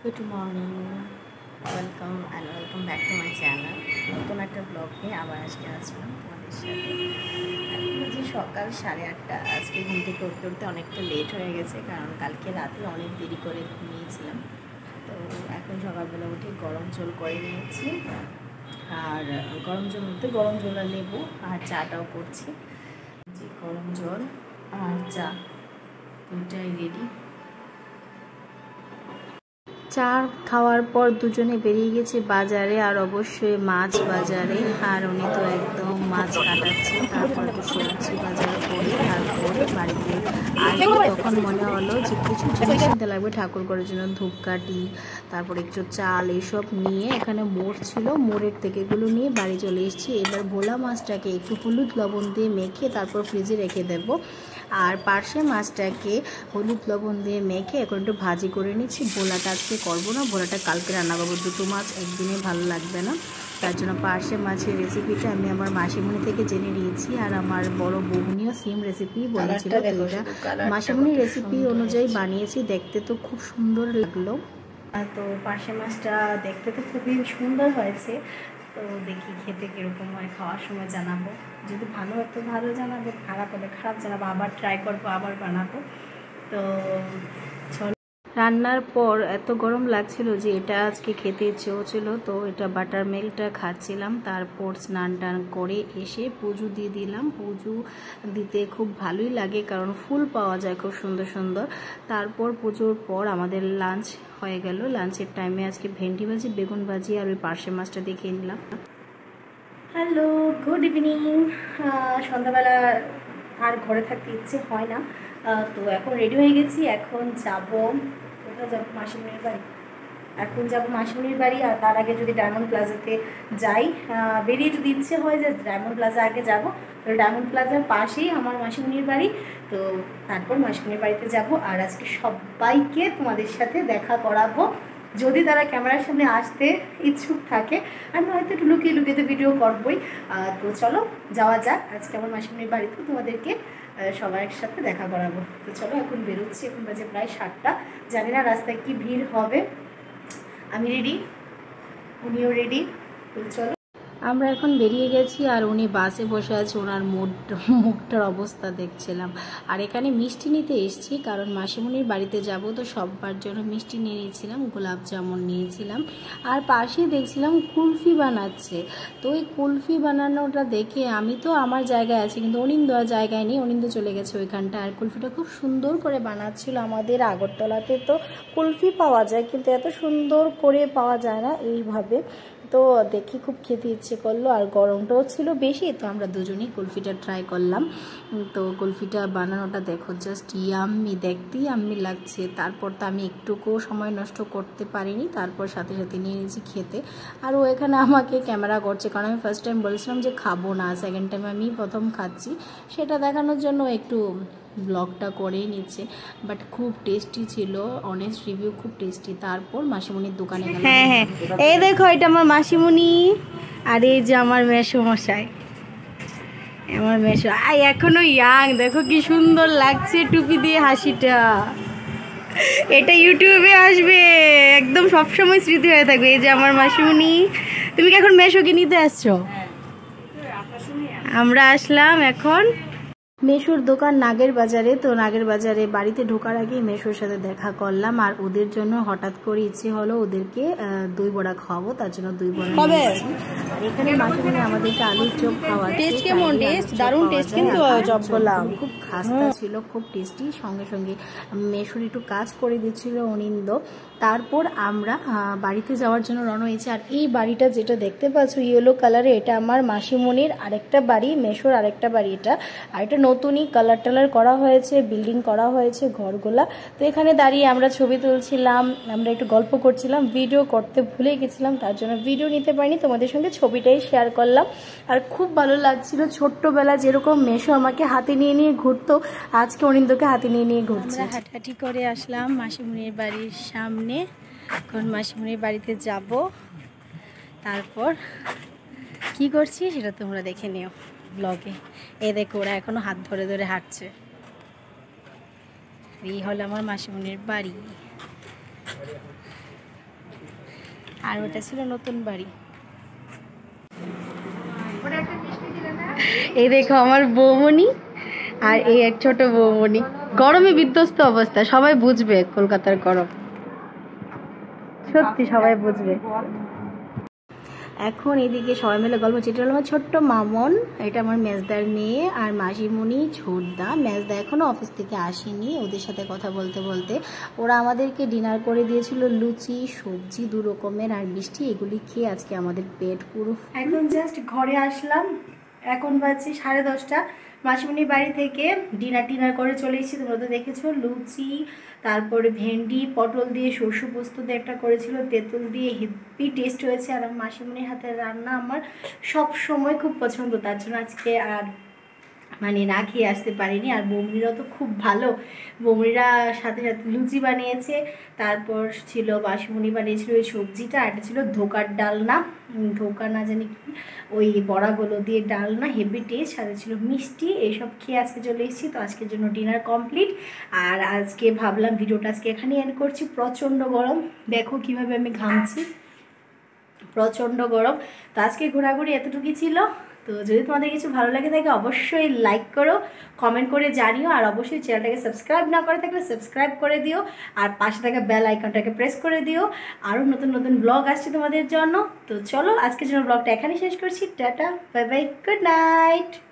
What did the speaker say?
Good morning, welcome back to my channel. নতুন একটা blog নিয়ে আবার আজকে আসলাম তোমাদের সাথে। এখন হচ্ছে সকাল 8:30। আজকে ঘুম থেকে উঠতে উঠতে অনেকটা লেট হয়ে গেছে, কারণ কালকে রাতে অনেক দেরি করে ঘুমিয়েছিলাম। তো এখন সকালবেলা উঠে গরম জল করে নিয়েছি, আর গরম জল মধ্যে গরম জল আর লেবু আর চাটাও করছি। যে গরম জল আর চা দুটাই রেডি। চা খাওয়ার পর দুজনে বেরিয়ে গেছে বাজারে, আর অবশ্যই মাছ বাজারে। আর উনি তো একদম মাছ কাটাচ্ছে, তারপর তো সবজি বাজার করে তারপরে বাড়িতে আসবো। তখন মনে হলো যে কিছু জিনিস কিনতে লাগবে ঠাকুর করার জন্য, ধূপকাঠি, তারপর একটু চাল, এইসব নিয়ে এখানে মোড় ছিল, মোড়ের থেকে এগুলো নিয়ে বাড়ি চলে এসেছি। এবার ভোলা মাছটাকে একটু হলুদ লবণ দিয়ে মেখে তারপর ফ্রিজে রেখে দেব, আর পার্শে মাছটাকে হলুদ লবণ দিয়ে মেখে এখন একটু ভাজি করে নিচ্ছি। ভোলাটা আজকে করবো না, ভোলাটা কালকে রান্না করবো। দুটো মাছ একদিনে ভালো লাগবে না, তার জন্য পার্শে মাছের রেসিপিটা আমি আমার মাসিমণি থেকে জেনে নিয়েছি। আর আমার বড় বৌনিও সেম রেসিপি বলেছিল, তো এটা মাসিমণির রেসিপি অনুযায়ী বানিয়েছি। দেখতে তো খুব সুন্দর লাগলো। তো পার্শে মাছটা দেখতে তো খুবই সুন্দর হয়েছে। তো দেখি খেতে কীরকম হয়, খাওয়ার সময় জানাবো। যদি ভালো হয় তো ভালো জানাবো, খারাপ হলে খারাপ জানাবো, আবার ট্রাই করবো, আবার বানাবো। তো রান্নার পর এত গরম লাগছিল যে এটা আজকে খেতে ইচ্ছে হচ্ছিল, তো এটা বাটার মিল্কটা খাচ্ছিলাম। তারপর স্নান টান করে এসে পুজো দিয়ে দিলাম। পুজো দিতে খুব ভালোই লাগে, কারণ ফুল পাওয়া যায় খুব সুন্দর সুন্দর। তারপর পুজোর পর আমাদের লাঞ্চ হয়ে গেল। লাঞ্চের টাইমে আজকে ভেন্ডি ভাজি, বেগুন ভাজি আর ওই পার্শে মাছটা দেখিয়ে নিলাম। Hello, good evening. সন্ধ্যাবেলা আর ঘরে থাকতে ইচ্ছে হয় না, তো এখন রেডি হয়ে গেছি। এখন যাব, কোথায় যাবো? মাসিমণির বাড়ি। এখন যাব মাসিমণির বাড়ি, আর তার আগে যদি ডায়মন্ড প্লাজাতে যাই, বেরিয়ে যদি ইচ্ছে হয় যে ডায়মন্ড প্লাজা আগে যাব, তাহলে ডায়মন্ড প্লাজার পাশেই আমার মাসিমণির বাড়ি। তো তারপর মাসিমণির বাড়িতে যাব, আর আজকে সবাইকে তোমাদের সাথে দেখা করাবো, যদি তারা ক্যামেরার সামনে আসতে ইচ্ছুক থাকে। আমি হয়তো একটু লুকিয়ে লুকিয়ে তো ভিডিও করবোই। তো চলো যাওয়া যাক। আজকে আমার মাসিমণির বাড়িতে তোমাদেরকে সবার একসাথে দেখা করাবো। তো চলো এখন বেরোচ্ছি, এখন বাজে প্রায় 7টা। জানি না রাস্তায় কি ভিড় হবে। আমি রেডি, উনিও রেডি, তো চলো। আমরা এখন বেরিয়ে গেছি, আর উনি বাসে বসে আছে। ওনার মুখটার অবস্থা দেখছিলাম। আর এখানে মিষ্টি নিতে এসেছি, কারণ মাসিমণির বাড়িতে যাব, তো সবার জন্য মিষ্টি নিয়ে নিয়েছিলাম, গোলাপ জামুন নিয়েছিলাম। আর পাশেই দেখছিলাম কুলফি বানাচ্ছে। তো ওই কুলফি বানানোটা দেখে আমি তো আমার জায়গায় আছি, কিন্তু অনিন্দ আর জায়গায় নেই, অনিন্দ চলে গেছে ওইখানটা। আর কুলফিটা খুব সুন্দর করে বানাচ্ছিল। আমাদের আগরতলাতে তো কুলফি পাওয়া যায়, কিন্তু এত সুন্দর করে পাওয়া যায় না এইভাবে। তো দেখি খুব খেতে ইচ্ছে করলো, আর গরমটাও ছিল বেশি, তো আমরা দুজনেই কুলফিটা ট্রাই করলাম। তো কুলফিটা বানানোটা দেখো, জাস্ট ইয়াম্মি, দেখতেই ইয়াম্মি লাগছে। তারপর তো আমি একটুকু সময় নষ্ট করতে পারিনি, তারপর সাথে সাথে নিয়ে নিয়েছি খেতে। আর ও এখানে আমাকে ক্যামেরা করছে, কারণ আমি ফার্স্ট টাইম বলেছিলাম যে খাবো না, সেকেন্ড টাইম আমি প্রথম খাচ্ছি, সেটা দেখানোর জন্য একটু ব্লগটা করেই নিচ্ছে। বাট খুব টেস্টি ছিল, অনেস্ট রিভিউ, খুব টেস্টি। তারপর মাসিমণির দোকানে গেলাম। হ্যাঁ হ্যাঁ, এই দেখো, এটা আমার মাসিমণি, আর এই যে আমার মেসো মশাই, আমার মেসো। আই এখনো ইয়াং, দেখো কি সুন্দর লাগছে টুপি দিয়ে হাসিটা। এটা ইউটিউবে আসবে, একদম সবসময় স্মৃতি হয়ে থাকবে। এই যে আমার মাসিমণি। তুমি কি এখন মেসোকে নিতে আসছো? আমরা আসলাম এখন মেশোর দোকান নাগের বাজারে। তো নাগের বাজারে বাড়িতে ঢোকার আগে মেশোর সাথে দেখা করলাম, আর ওদের জন্য হঠাৎ করে ইচ্ছে হলো ওদেরকে দই বড়া খাওয়াবো, তার জন্য দই বড়া নিয়েছি। আর এখানে মাসিমণি আমাদেরকে আলুর চপ খাওয়াচ্ছে। দারুণ টেস্ট, কিন্তু খুব খাস্তা ছিল, খুব টেস্টি। সঙ্গে সঙ্গে মেশোর একটু কাজ করে দিচ্ছিল অনিন্দ। তারপর আমরা বাড়িতে যাওয়ার জন্য রওনা হয়েছি। আর এই বাড়িটা যেটা দেখতে পাচ্ছ ইয়েলো কালারে, এটা আমার মাসিমণির আরেকটা বাড়ি, মেশোর আরেকটা বাড়ি এটা। আর এটা নতুনই কালার টালার করা হয়েছে, বিল্ডিং করা হয়েছে ঘরগুলা। তো এখানে দাঁড়িয়ে আমরা ছবি তুলছিলাম, আমরা একটু গল্প করছিলাম, ভিডিও করতে ভুলে গেছিলাম, তার জন্য ভিডিও নিতে পারিনি, তোমাদের সঙ্গে ছবিটাই শেয়ার করলাম। আর খুব ভালো লাগছিল, ছোট্টবেলা যেরকম মেশো আমাকে হাতে নিয়ে নিয়ে ঘুরতো, আজকে অনিন্দকে হাতে নিয়ে নিয়ে ঘুরছে। আমরা হাঁটাহাঁটি করে আসলাম মাসিমণির বাড়ির সামনে, এখন মাসিমণির বাড়িতে যাব। তারপর কি করছি সেটা তোমরা দেখে নিও ব্লগে। এই দেখো, ওরা এখনো হাত ধরে ধরে হাঁটছে। এই হলো আমার মাসিমণির বাড়ি। আর ওটা ছিল নতুন বাড়ি। এই দেখো আমার বৌমনি আর এই এক ছোট বৌমনি, গরমে বিধ্বস্ত অবস্থা। সবাই বুঝবে কলকাতার গরম, সত্যি সবাই বুঝবে। এখন এদিকে সবাই মিলে গল্প চিঠি হলো আমার ছোট্ট মামন, এটা আমার মেজদার মেয়ে, আর মাসিমণি ছোটদা। মেজদা এখনও অফিস থেকে আসেনি। ওদের সাথে কথা বলতে বলতে ওরা আমাদেরকে ডিনার করে দিয়েছিল, লুচি সবজি 2 রকমের আর মিষ্টি। এগুলি খেয়ে আজকে আমাদের পেট পুরো। এখন জাস্ট ঘরে আসলাম, এখন বাজছে 10:30। মাসিমণির বাড়ি থেকে ডিনার করে চলে এসেছি। তোমরা তো দেখেছো, লুচি, তারপরে ভেন্ডি পটল দিয়ে সরষে পোস্ত দিয়ে একটা করেছিল, তেঁতুল দিয়ে, হেভি টেস্ট হয়েছে। আর আমার মাসিমণির হাতের রান্না আমার সব সময় খুব পছন্দ, তার জন্য আজকে আর মানে না খেয়ে আসতে পারিনি। আর বৌমনিরাও তো খুব ভালো, বৌমনিরা সাথে সাথে লুচি বানিয়েছে, তারপর ছিল মাসিমণি বানিয়েছিল ওই সবজিটা, আর একটা ছিল ধোকার ডালনা, ধোকা না জানি কি, ওই বড়াগুলো দিয়ে ডালনা, হেভি টেস্ট, সাথে ছিল মিষ্টি। এইসব খেয়ে আজকে চলে এসেছি। তো আজকের জন্য ডিনার কমপ্লিট। আর আজকে ভাবলাম ভিডিওটা আজকে এখানেই এন্ড করছি। প্রচণ্ড গরম, দেখো কিভাবে আমি ঘামছি, প্রচণ্ড গরম। তো আজকে ঘোরাঘুরি এতটুকুই ছিল। তো যদি তোমাদের কিছু ভালো লাগে থাকে অবশ্যই লাইক করো, কমেন্ট করে জানিও, আর অবশ্যই চ্যানেলটাকে সাবস্ক্রাইব না করে থাকলে সাবস্ক্রাইব করে দিও, আর পাশে থাকা বেল আইকনটাকে প্রেস করে দিও। আরও নতুন নতুন ব্লগ আসছে তোমাদের জন্য। তো চলো আজকের জন্য ব্লগটা এখানেই শেষ করছি। টাটা, বাই বাই, গুড নাইট।